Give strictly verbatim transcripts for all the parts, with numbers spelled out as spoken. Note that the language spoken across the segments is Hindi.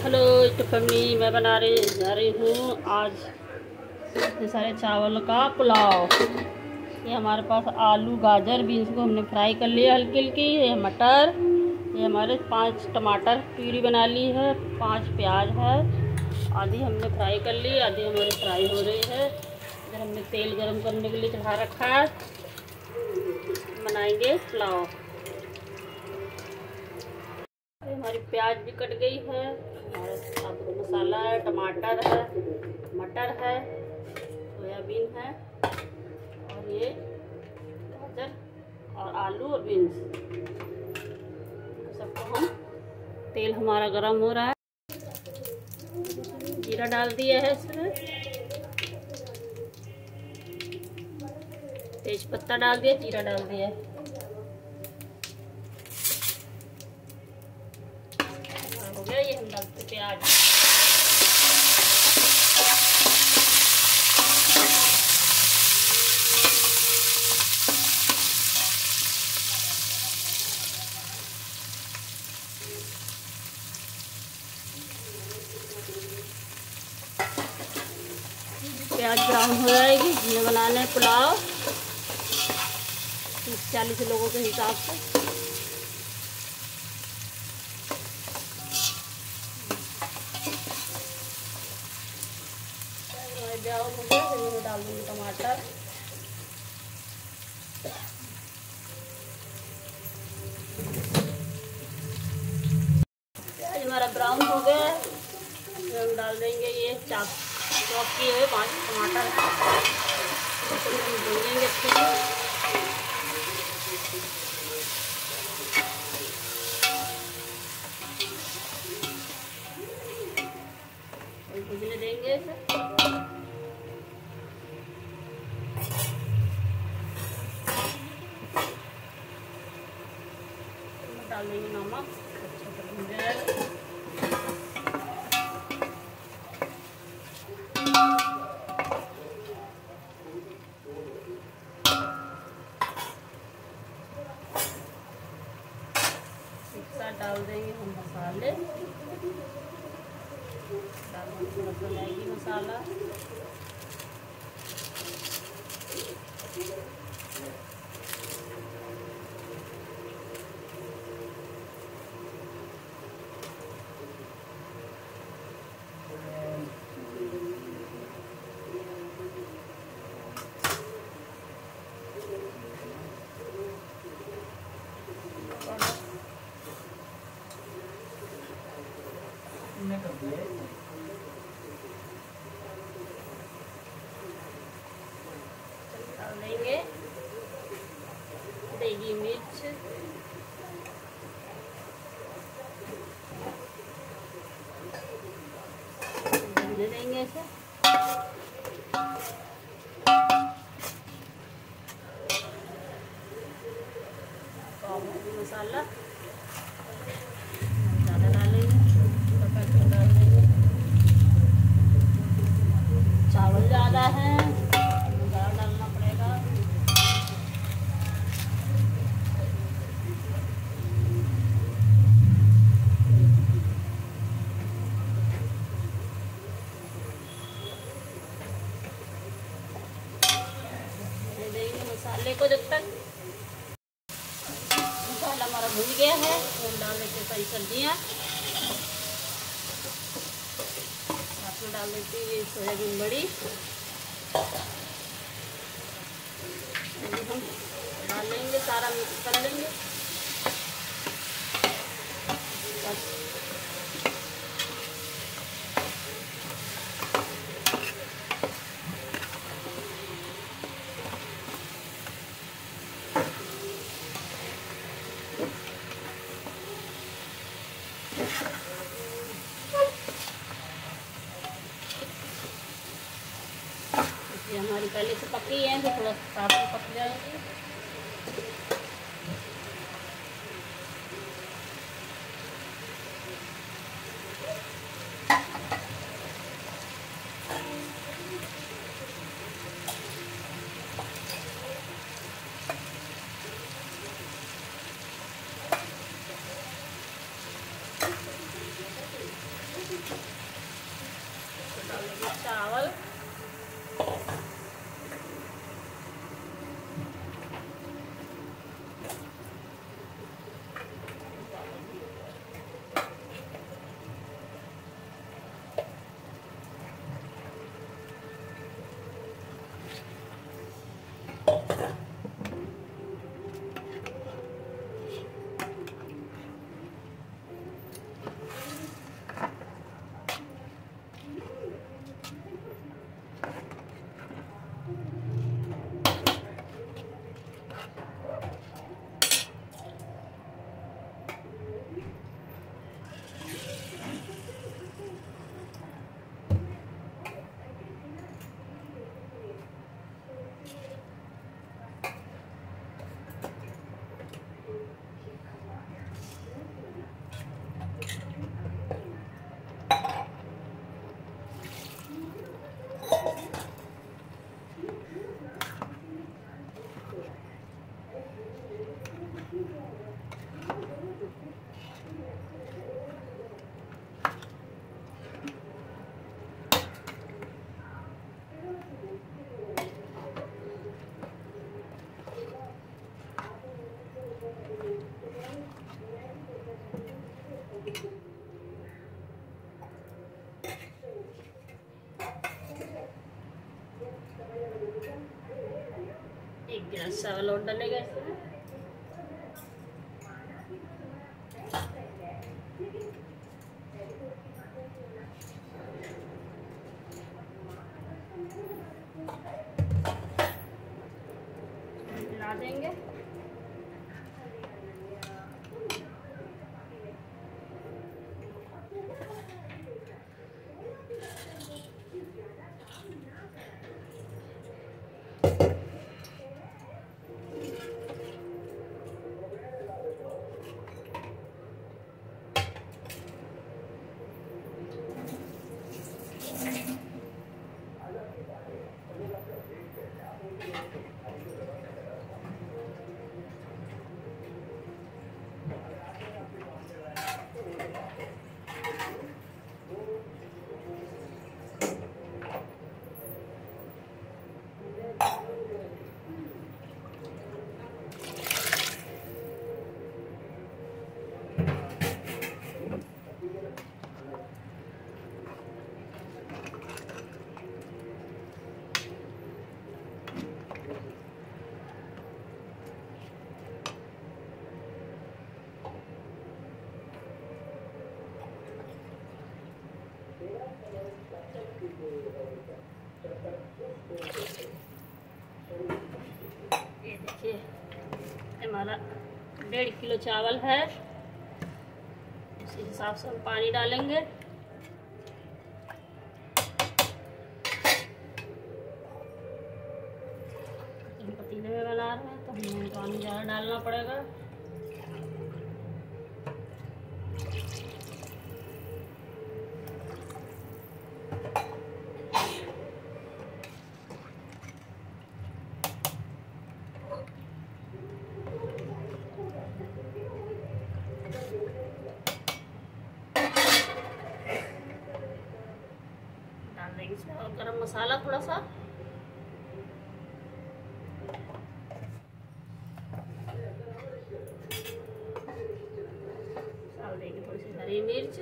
हेलो तो फैमिली, मैं बना रही जा रही हूँ आज ये सारे चावल का पुलाव। ये हमारे पास आलू गाजर बीन्स को हमने फ्राई कर लिया हल्की हल्की। ये मटर, ये हमारे पांच टमाटर प्यूरी बना ली है, पांच प्याज है, आधी हमने फ्राई कर ली, आधी हमारी फ्राई हो रही है। इधर हमने तेल गरम करने के लिए चढ़ा रखा है। बनाएंगे पुलाव। हमारी प्याज भी कट गई है, हमारा साबुत मसाला है, टमाटर है, मटर है, सोयाबीन है, और ये गाजर और आलू और बीन्स। सबको हम तेल हमारा गरम हो रहा है। जीरा डाल दिया है, इसमें तेज पत्ता डाल दिया, जीरा डाल दिया है। हो गया। ये हम डालते प्याज, प्याज ब्राउन हो जाएगी। जिन्हें बनाना है पुलाव तीस चालीस लोगों के हिसाब से। ब्राउन हो गया, फिर मैं डाल दूँगी टमाटर। प्याज हमारा ब्राउन हो गया, फिर हम डाल देंगे ये चाप चॉप किए हुए पाँच टमाटर, तो हम भूनेंगे अच्छे से। भूनने देंगे इसे। डाल देंगे नमक, अच्छे से भून जाएगा। डाल देंगे हम मसाले, डाल देंगे थोड़ा मैगी मसाला, डाल देंगे देगी मिर्च, भूनने देंगे इसे। मसाला ज़्यादा डालेंगे, डाल देंगे। चावल ज़्यादा है, ज़्यादा डालना पड़ेगा। देंगे मसाले को। जब तक मसाला हमारा भून गया है तो हम डाल देते सारी सब्जियाँ। साथ में डाल देती है ये सोयाबीन बड़ी, हम डाल लेंगे, सारा मिक्स कर लेंगे बस। ये हमारी पहले से पकी है तो थोड़ा साफ में पक जाएगी। चावल और डालेगा इसमें। मिला देंगे। ये देखिए हमारा डेढ़ किलो चावल है। इसी हिसाब से हम पानी डालेंगे। हम पतीले में बना रहे हैं तो हमें पानी ज़्यादा डालना पड़ेगा। और गरम मसाला थोड़ा सा, डाल देंगे थोड़ी सी हरी मिर्च,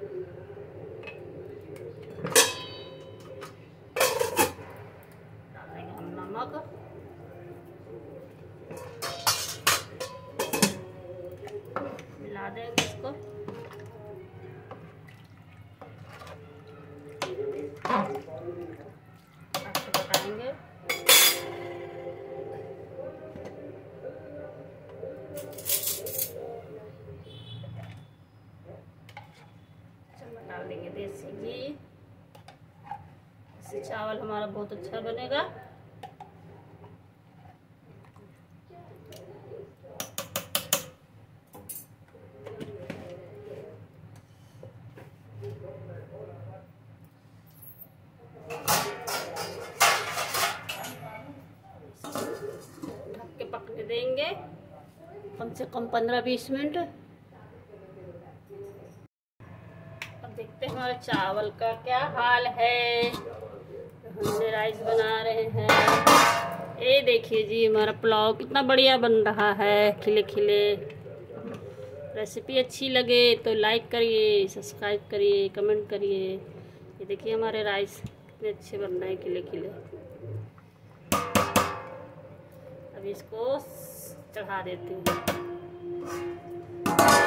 डाल देंगे हम नमक, मिला देंगे इसको। पकाएंगे। डाल देंगे देसी घी। इससे चावल हमारा बहुत अच्छा बनेगा। पकने देंगे कम से कम पंद्रह बीस मिनट। अब देखते हैं हमारे चावल का क्या हाल है। हमने राइस बना रहे हैं। ये देखिए जी हमारा पुलाव कितना बढ़िया बन रहा है, खिले खिले। रेसिपी अच्छी लगे तो लाइक करिए, सब्सक्राइब करिए, कमेंट करिए। ये देखिए हमारे राइस कितने अच्छे बन रहे हैं, खिले खिले। अब इसको चढ़ा देती हूँ।